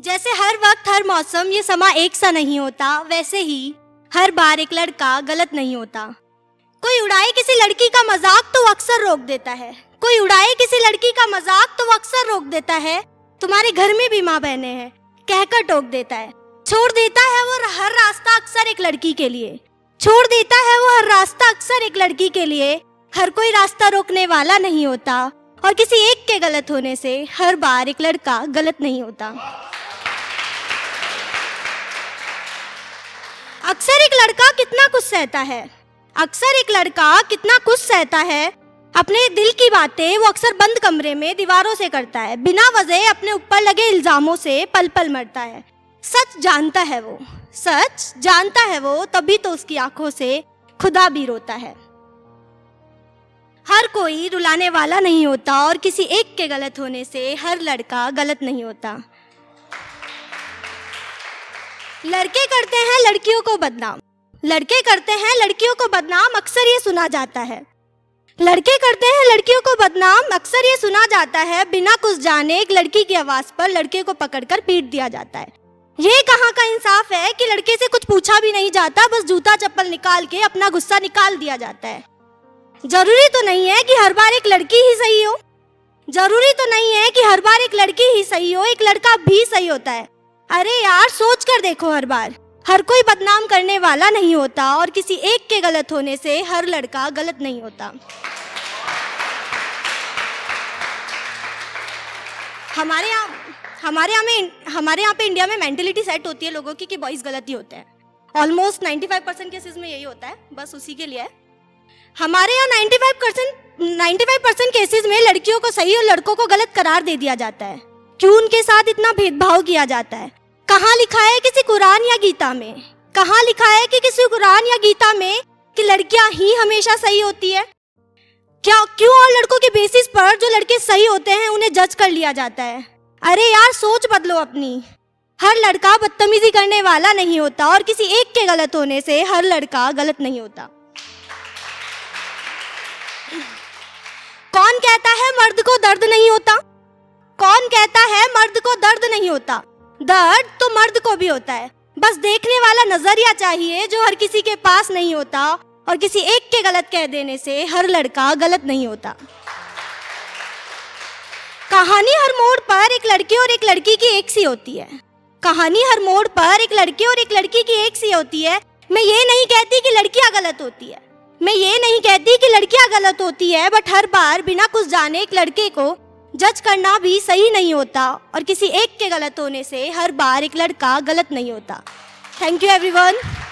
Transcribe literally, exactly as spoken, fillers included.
जैसे हर वक्त हर मौसम ये समा एक सा नहीं होता, वैसे ही हर बार एक लड़का गलत नहीं होता। कोई उड़ाए किसी लड़की का मजाक तो वो अक्सर रोक देता है। कोई उड़ाए किसी लड़की का मजाक तो वो अक्सर रोक देता है। तुम्हारे घर में भी माँ बहने हैं, कहकर टोक देता है। छोड़ देता है वो हर रास्ता अक्सर एक लड़की के लिए। छोड़ देता है वो हर रास्ता अक्सर एक लड़की के लिए। हर कोई रास्ता रोकने वाला नहीं होता और किसी एक के गलत होने से हर बार एक लड़का गलत नहीं होता। अक्सर एक लड़का कितना कुछ सहता है। अक्सर एक लड़का कितना कुछ सहता है। अपने दिल की बातें वो अक्सर बंद कमरे में दीवारों से करता है। बिना वजह अपने ऊपर लगे इल्जामों से पल पल मरता है। सच जानता है वो, सच जानता है वो, तभी तो उसकी आंखों से खुदा भी रोता है। हर कोई रुलाने वाला नहीं होता और किसी एक के गलत होने से हर लड़का गलत नहीं होता। लड़के करते हैं लड़कियों को बदनाम, लड़के करते हैं लड़कियों को बदनाम, अक्सर ये सुना जाता है। लड़के करते हैं लड़कियों को बदनाम, अक्सर ये सुना जाता है। बिना कुछ जाने एक लड़की की आवाज पर लड़के को पकड़कर पीट दिया जाता है। ये कहाँ का इंसाफ है कि लड़के से कुछ पूछा भी नहीं जाता, बस जूता चप्पल निकाल के अपना गुस्सा निकाल दिया जाता है। जरूरी तो नहीं है कि हर बार एक लड़की ही सही हो। जरूरी तो नहीं है कि हर बार एक लड़की ही सही हो, एक लड़का भी सही होता है। अरे यार, सोच कर देखो, हर बार हर कोई बदनाम करने वाला नहीं होता और किसी एक के गलत होने से हर लड़का गलत नहीं होता। हमारे यहाँ हमारे यहाँ में हमारे यहाँ पे इंडिया में मेंटेलिटी सेट होती है लोगों की कि बॉयज गलत ही होते हैं। Almost ninety five percent cases में यही होता है, बस उसी के लिए है। हमारे यहाँ नाइन्टी फाइव परसेंट केसेस में लड़कियों को सही और लड़कों को गलत करार दे दिया जाता है। क्यों उनके साथ इतना भेदभाव किया जाता है? कहाँ लिखा है किसी कुरान या गीता में? कहाँ लिखा है कि किसी कुरान या गीता में कि लड़कियां ही हमेशा सही होती है? क्या क्यों और लड़कों के बेसिस पर जो लड़के सही होते हैं उन्हें जज कर लिया जाता है? अरे यार, सोच बदलो अपनी। हर लड़का बदतमीजी करने वाला नहीं होता और किसी एक के गलत होने से हर लड़का गलत नहीं होता। कौन कहता है मर्द को दर्द नहीं होता? कौन कहता है मर्द को दर्द नहीं होता? दर्द तो मर्द को भी होता है, बस देखने वाला नजरिया चाहिए जो हर किसी के पास नहीं होता और किसी एक के गलत कह देने से हर लड़का गलत नहीं होता। कहानी हर मोड़ पर एक लड़के और एक लड़की की एक सी होती है। कहानी हर मोड़ पर एक लड़के और एक लड़की की एक सी होती है। मैं ये नहीं कहती कि लड़कियां गलत होती है, मैं ये नहीं कहती कि लड़कियां गलत होती है, बट हर बार बिना कुछ जाने एक लड़के को जज करना भी सही नहीं होता और किसी एक के गलत होने से हर बार एक लड़का गलत नहीं होता। Thank you everyone.